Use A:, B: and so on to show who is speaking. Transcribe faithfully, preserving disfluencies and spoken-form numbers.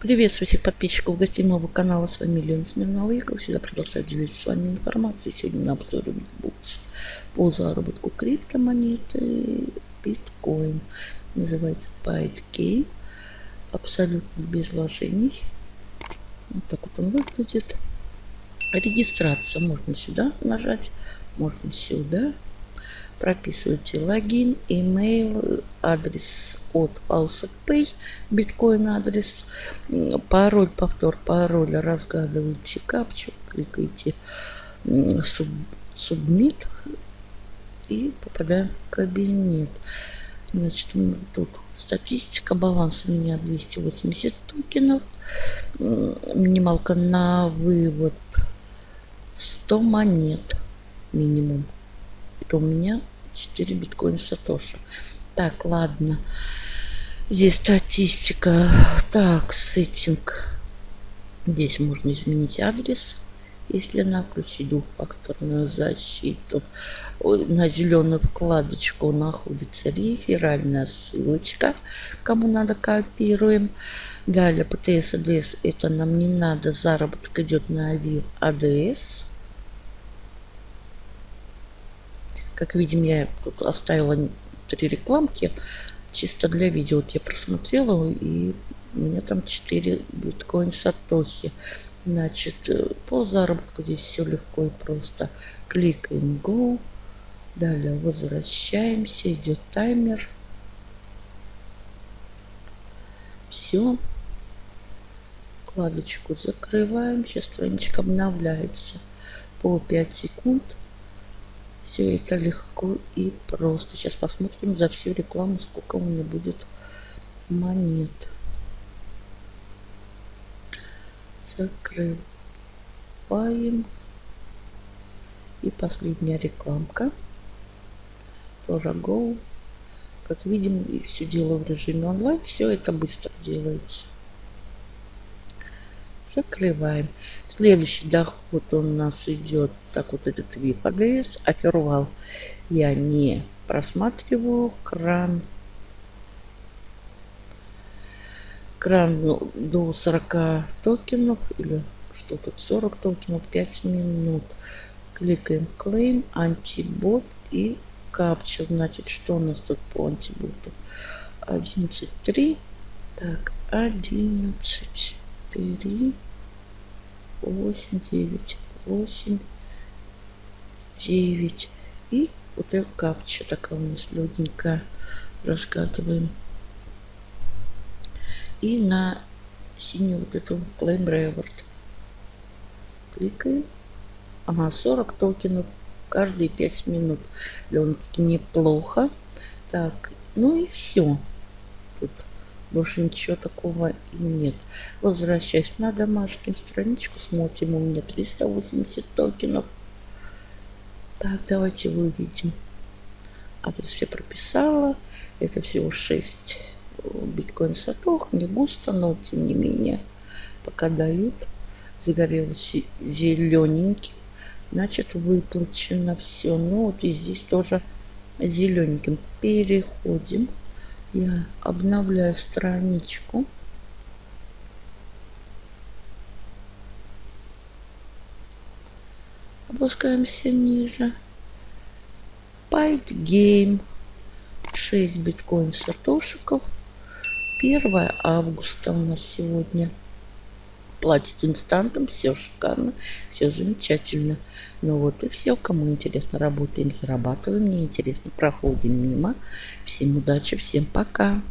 A: Приветствую всех подписчиков гостиного канала. С вами Лена Смирнова. Я, как всегда, продолжаю делиться с вами информацией. Сегодня на обзоре букс по заработку криптомонеты биткоин. Называется ByteGame. Абсолютно без вложений. Вот так вот он выглядит. Регистрация. Можно сюда нажать, можно сюда. Прописывайте логин, email, адрес от AusakPay, биткоин адрес, пароль, повтор пароля, разгадываете капчу, кликаете submit и попадаем в кабинет. Значит, тут статистика, баланс у меня двести восемьдесят токенов, минималка на вывод сто монет минимум. Это у меня четыре биткоина сатоши. Так, ладно. Здесь статистика. Так, сеттинг. Здесь можно изменить адрес, если на включить двухфакторную защиту. На зеленую вкладочку находится реферальная ссылочка. Кому надо, копируем. Далее пэ тэ эс, а дэ эс. Это нам не надо. Заработок идет на АВИ, а дэ эс. Как видим, я тут оставила три рекламки чисто для видео. Вот я просмотрела, и у меня там четыре биткоин сатоши. Значит, по заработку здесь все легко и просто. Кликаем Go. Далее возвращаемся. Идет таймер. Все. Вкладочку закрываем. Сейчас страничка обновляется. По пять секунд. Все это легко и просто. Сейчас посмотрим за всю рекламу, сколько у меня будет монет. Закрываем. И последняя рекламка. Тоже Go. Как видим, все дело в режиме онлайн. Все это быстро делается. Закрываем. Следующий доход у нас идет. Так, вот этот ви эй ди эс. Офервал я не просматриваю. Кран. Кран, ну, до сорока токенов. Или что тут? сорок токенов. пять минут. Кликаем Claim, антибот и капча. Значит, что у нас тут по антиботу? одиннадцать три. Так, одиннадцать три. восемь девять восемь девять. И вот эта капча такая у нас легенькая. Разгадываем. И на синюю вот эту Claim Reward кликаем. Ага, сорок токенов каждые пять минут. Довольно-таки неплохо. Так, ну и все. Тут больше ничего такого и нет. Возвращаясь на домашнюю страничку, смотрим, у меня триста восемьдесят токенов. Так, давайте выведем. Адрес все прописала. Это всего шесть биткоин сатох. Не густо, но тем не менее пока дают. Загорелось зелененьким. Значит, выплачено все. Ну вот и здесь тоже зелененьким. Переходим. Я обновляю страничку. Опускаемся ниже. ByteGame. шесть биткоин сатошиков. первое августа у нас сегодня. Платит инстантом. Все шикарно. Все замечательно. Ну вот и все. Кому интересно, работаем, зарабатываем. Мне интересно, проходим мимо. Всем удачи. Всем пока.